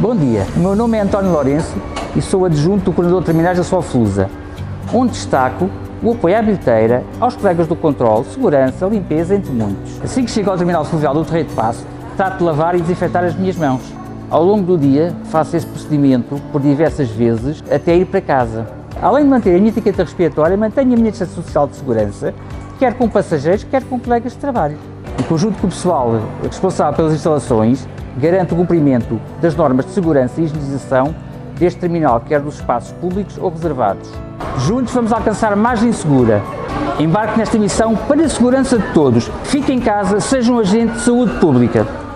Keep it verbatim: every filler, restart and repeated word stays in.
Bom dia, o meu nome é António Lourenço e sou adjunto do coordenador de terminais da Soflusa, onde destaco o apoio à bilheteira, aos colegas do controle, segurança, limpeza, entre muitos. Assim que chego ao terminal fluvial do Terreiro de Paço, trato de lavar e desinfetar as minhas mãos. Ao longo do dia, faço esse procedimento por diversas vezes até ir para casa. Além de manter a minha etiqueta respiratória, mantenho a minha distância social de segurança, quer com passageiros, quer com colegas de trabalho. Em conjunto com o pessoal responsável pelas instalações, garante o cumprimento das normas de segurança e higienização deste terminal, quer dos espaços públicos ou reservados. Juntos vamos alcançar margem segura. Embarque nesta missão para a segurança de todos. Fique em casa, seja um agente de saúde pública.